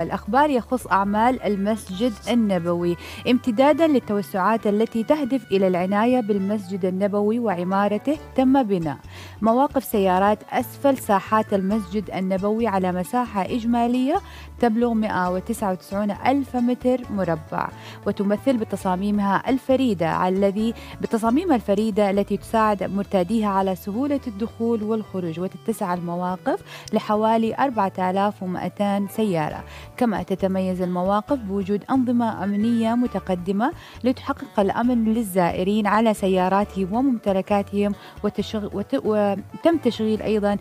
الأخبار يخص أعمال المسجد النبوي امتدادا للتوسعات التي تهدف إلى العناية بالمسجد النبوي وعمارته. تم بناء مواقف سيارات أسفل ساحات المسجد النبوي على مساحة إجمالية تبلغ 199 ألف متر مربع، وتمثل بتصاميمها الفريدة التي تساعد مرتاديها على سهولة الدخول والخروج، وتتسع المواقف لحوالي 4200 سيارة. كما تتميز المواقف بوجود أنظمة أمنية متقدمة لتحقق الأمن للزائرين على سياراتهم وممتلكاتهم، وتم تشغيل أيضا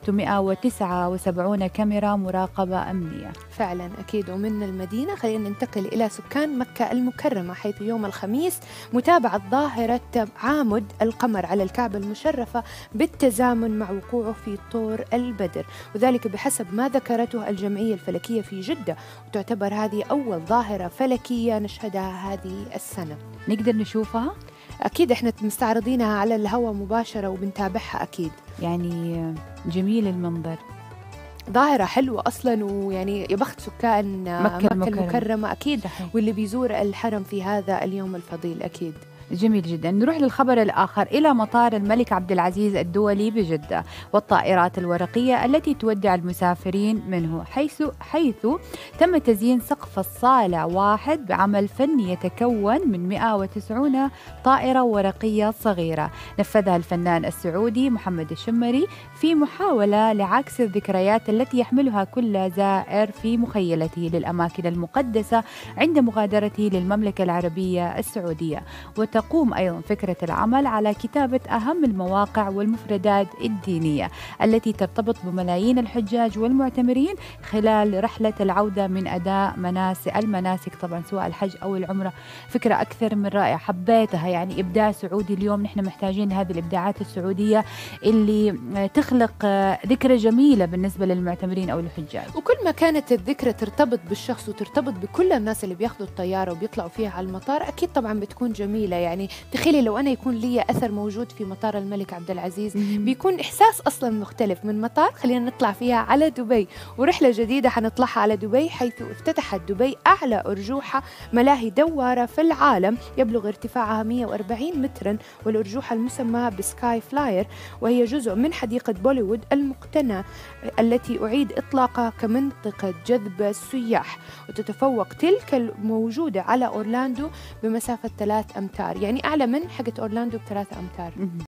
679 كاميرا مراقبة أمنية. فعلا أكيد. ومن المدينة خلينا ننتقل إلى سكان مكة المكرمة، حيث يوم الخميس متابعة ظاهرة تعامد القمر على الكعبة المشرفة بالتزامن مع وقوعه في طور البدر، وذلك بحسب ما ذكرته الجمعية الفلكية في جدة، وتعتبر هذه أول ظاهرة فلكية نشهدها هذه السنة. نقدر نشوفها؟ أكيد إحنا مستعرضينها على الهواء مباشرة وبنتابعها أكيد. يعني جميل المنظر، ظاهرة حلوة أصلاً، ويعني يبخت سكان مكة المكرمة أكيد صحيح. واللي بيزور الحرم في هذا اليوم الفضيل أكيد. جميل جدا. نروح للخبر الآخر إلى مطار الملك عبد العزيز الدولي بجدة والطائرات الورقية التي تودع المسافرين منه، حيث تم تزيين سقف الصالة واحد بعمل فني يتكون من 190 طائرة ورقية صغيرة نفذها الفنان السعودي محمد الشمري في محاولة لعكس الذكريات التي يحملها كل زائر في مخيلته للأماكن المقدسة عند مغادرته للمملكة العربية السعودية. تقوم أيضا فكرة العمل على كتابة أهم المواقع والمفردات الدينية التي ترتبط بملايين الحجاج والمعتمرين خلال رحلة العودة من أداء المناسك طبعا سواء الحج أو العمرة. فكرة أكثر من رائعة، حبيتها. يعني إبداع سعودي. اليوم نحن محتاجين هذه الإبداعات السعودية اللي تخلق ذكرى جميلة بالنسبة للمعتمرين أو الحجاج. وكل ما كانت الذكرى ترتبط بالشخص وترتبط بكل الناس اللي بياخذوا الطيارة وبيطلعوا فيها على المطار، أكيد طبعا بتكون جميلة. يعني تخيلي لو أنا يكون لي أثر موجود في مطار الملك عبد العزيز، بيكون إحساس أصلا مختلف من مطار خلينا نطلع فيها على دبي، ورحلة جديدة حنطلعها على دبي، حيث افتتحت دبي أعلى أرجوحة ملاهي دوارة في العالم يبلغ ارتفاعها 140 مترا، والأرجوحة المسمى بسكاي فلاير، وهي جزء من حديقة بوليوود المقتنى التي أعيد إطلاقها كمنطقة جذب السياح، وتتفوق تلك الموجودة على أورلاندو بمسافة 3 أمتار، يعني أعلى من حقة أورلاندو ب3 أمتار.